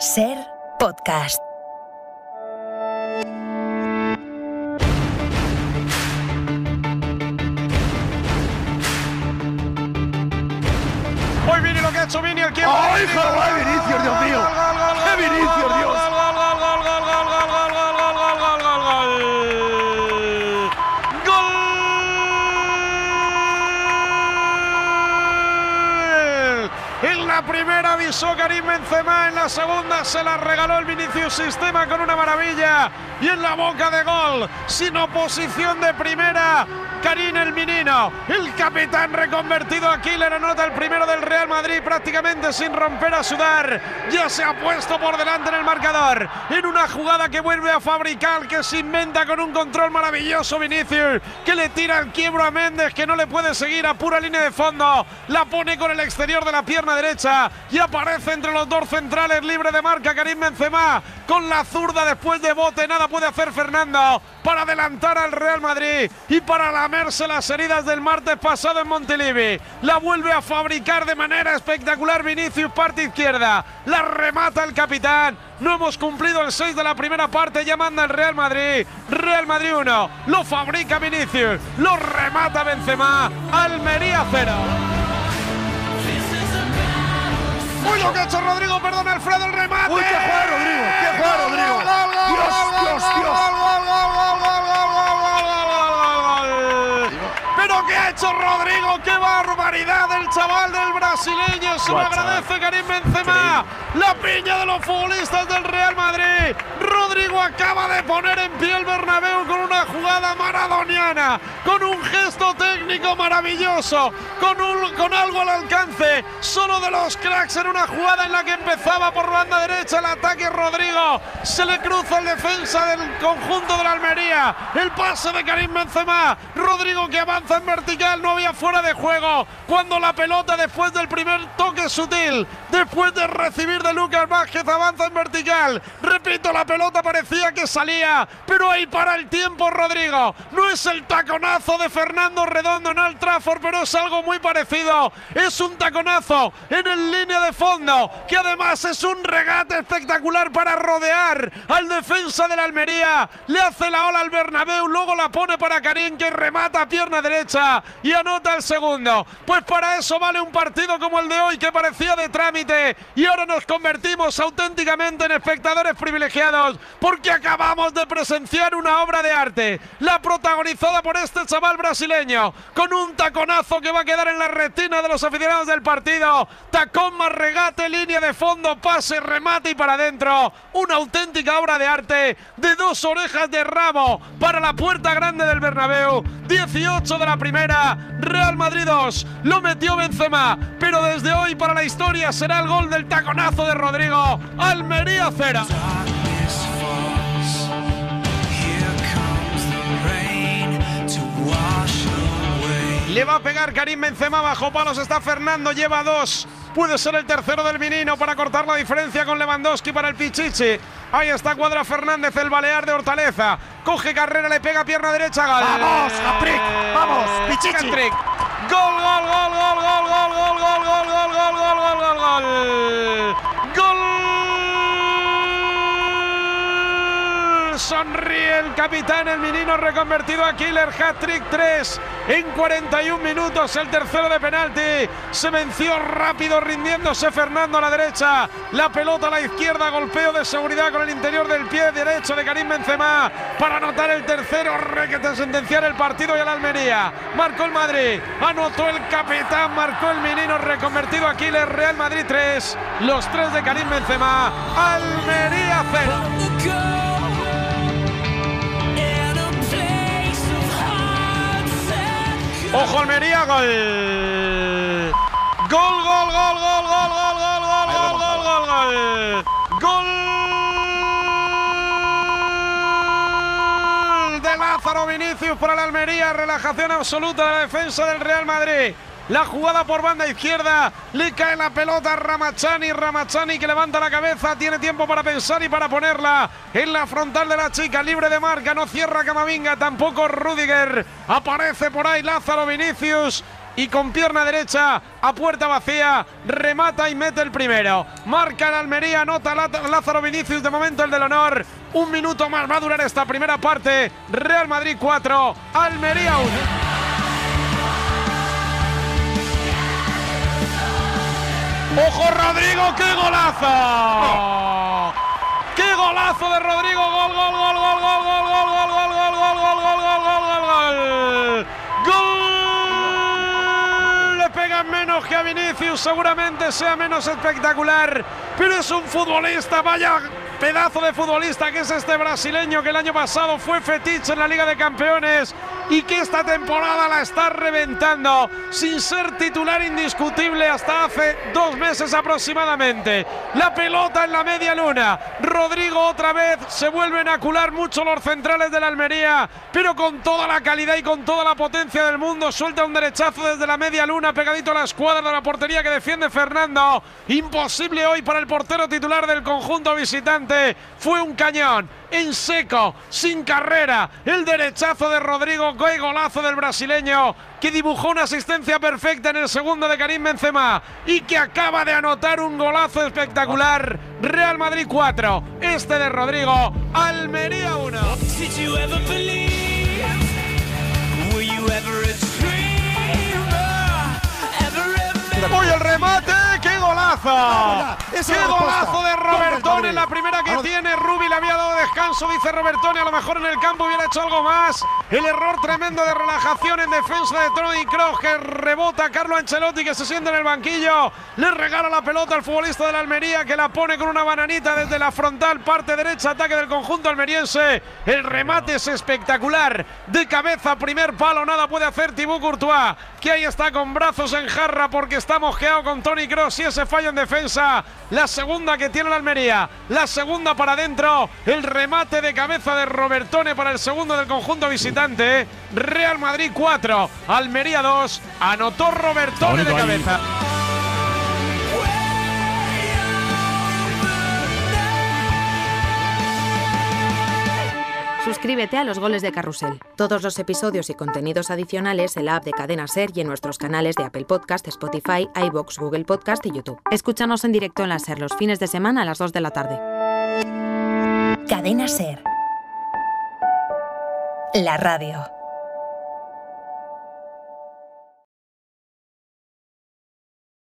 SER Podcast. Hoy viene lo que ha hecho Vini, el que... ¡Ay, joder, Vinicius, Dios mío! ¡Qué Vinicius, Dios! En la primera avisó Karim Benzema, en la segunda se la regaló el Vinicius Sistema con una maravilla. Y en la boca de gol, sin oposición de primera, Karim el Menino, el capitán reconvertido a killer, anota el primero del Real Madrid prácticamente sin romper a sudar. Ya se ha puesto por delante en el marcador, en una jugada que vuelve a fabricar, que se inventa con un control maravilloso Vinicius, que le tira el quiebro a Méndez, que no le puede seguir a pura línea de fondo, la pone con el exterior de la pierna derecha y aparece entre los dos centrales, libre de marca Karim Benzema, con la zurda después de bote. Nada puede hacer Fernando para adelantar al Real Madrid y para lamerse las heridas del martes pasado en Montilivi. La vuelve a fabricar de manera espectacular Vinicius, parte izquierda, la remata el capitán. No hemos cumplido el 6 de la primera parte, ya manda el Real Madrid. Real Madrid 1, lo fabrica Vinicius, lo remata Benzema, Almería 0. ¡Uy, lo que ha hecho Rodrigo! ¡Perdón, Alfredo, el remate! ¡Uy, qué juega Rodrigo! ¡Qué juega Rodrigo! ¡Dios! ¿Pero qué ha hecho Rodrigo? ¡Qué barbaridad del chaval del brasileño! Se lo agradece Karim Benzema. La piña de los futbolistas del Real Madrid. Rodrigo acaba de poner en pie el Bernabéu con una jugada maradoniana, con un gesto técnico maravilloso, con algo al alcance solo de los cracks, en una jugada en la que empezaba por banda derecha el ataque. Rodrigo se le cruza el defensa del conjunto de la Almería, el pase de Karim Benzema. Rodrigo que avanza en vertical, no había fuera de juego cuando la pelota, después del primer toque sutil, después de recibir de Lucas Vázquez, avanza en vertical. Repito, la pelota parecía que salía, pero ahí para el tiempo Rodrigo. No es el taconazo de Fernando Redondo en Old Trafford, pero es algo muy parecido. Es un taconazo en el línea de fondo, que además es un regate espectacular para rodear al defensa de la Almería. Le hace la ola al Bernabéu, luego la pone para Karim, que remata a pierna derecha y anota el segundo. Pues para eso vale un partido como el de hoy, que parecía de trámite, y ahora nos convertimos auténticamente en espectadores privilegiados, porque acabamos de presenciar una obra de arte, la protagonizada por este chaval brasileño, con un taconazo que va a quedar en la retina de los aficionados del partido. Tacón más regate, línea de fondo, pase, remate y para adentro. Una auténtica obra de arte de dos orejas de rabo para la puerta grande del Bernabéu. 18 de la primera, Real Madrid 2, lo metió Benzema, pero desde hoy para la historia será el gol del taconazo de Rodrigo. Almería 0. Le va a pegar Karim Benzema, bajo palos está Fernando, lleva 2. Puede ser el tercero del Menino para cortar la diferencia con Lewandowski para el Pichichi. Ahí está, cuadra Fernández, el balear de Hortaleza. Coge carrera, le pega pierna derecha, gol. ¡Vamos, hat-trick! ¡Vamos, Pichichi! Hat-trick. Gol, gol, gol, gol, gol, gol, gol, gol, gol, gol, gol, gol, gol, gol, gol. Gol. Sonríe el capitán, el Menino reconvertido a killer. Hat-trick 3 en 41 minutos, el tercero de penalti. Se venció rápido, rindiéndose Fernando a la derecha, la pelota a la izquierda, golpeo de seguridad con el interior del pie derecho de Karim Benzema para anotar el tercero, requete sentenciar el partido y a la Almería. Marcó el Madrid, anotó el capitán, marcó el Menino reconvertido a killer. Real Madrid 3, los 3 de Karim Benzema, Almería 0. ¡Ojo Almería! ¡Gol! ¡Gol, gol, gol, gol, gol, gol, gol, gol, gol, gol, gol! ¡Gol de Lázaro Vinicius para la Almería! Relajación absoluta de la defensa del Real Madrid. La jugada por banda izquierda, le cae la pelota a Ramachani que levanta la cabeza, tiene tiempo para pensar y para ponerla en la frontal de la chica, libre de marca, no cierra Camavinga, tampoco Rüdiger. Aparece por ahí Lázaro Vinicius, y con pierna derecha a puerta vacía remata y mete el primero. Marca el Almería, anota Lázaro Vinicius, de momento el del honor. Un minuto más va a durar esta primera parte. Real Madrid 4, Almería 1. ¡Ojo Rodrigo! ¡Qué golazo! ¡Qué golazo de Rodrigo! ¡Gol, gol, gol, gol, gol, gol, gol, gol, gol, gol, gol, gol, gol, gol, gol, gol! ¡Gol! Le pegan menos que a Vinicius, seguramente sea menos espectacular, pero es un futbolista, vaya pedazo de futbolista que es este brasileño, que el año pasado fue fetiche en la Liga de Campeones y que esta temporada la está reventando sin ser titular indiscutible hasta hace 2 meses aproximadamente. La pelota en la media luna. Rodrigo otra vez, se vuelven a cular mucho los centrales de la Almería, pero con toda la calidad y con toda la potencia del mundo. Suelta un derechazo desde la media luna pegadito a la escuadra de la portería que defiende Fernando. Imposible hoy para el portero titular del conjunto visitante. Fue un cañón en seco, sin carrera, el derechazo de Rodrigo. ¡Qué golazo del brasileño, que dibujó una asistencia perfecta en el segundo de Karim Benzema y que acaba de anotar un golazo espectacular! Real Madrid 4, este de Rodrigo, Almería 1. ¡Uy, el remate! ¡Qué golazo! ¡Qué golazo de Robertone! En la primera que tiene, Rubi le había dado descanso, dice Robertone, a lo mejor en el campo hubiera hecho algo más. El error tremendo de relajación en defensa de Toni Kroos, que rebota a Carlo Ancelotti, que se siente en el banquillo. Le regala la pelota al futbolista de la Almería, que la pone con una bananita desde la frontal, parte derecha, ataque del conjunto almeriense. El remate es espectacular, de cabeza, primer palo, nada puede hacer Thibaut Courtois, que ahí está con brazos en jarra porque está mosqueado con Toni Kroos y ese fallo en defensa. La segunda que tiene la Almería, la segunda para adentro, el remate de cabeza de Robertone para el segundo del conjunto visitante. Real Madrid 4, Almería 2, anotó Robertone de cabeza. Suscríbete a Los Goles de Carrusel. Todos los episodios y contenidos adicionales en la app de Cadena Ser y en nuestros canales de Apple Podcast, Spotify, iVoox, Google Podcast y YouTube. Escúchanos en directo en la Ser los fines de semana a las 2 de la tarde. Cadena Ser. La radio.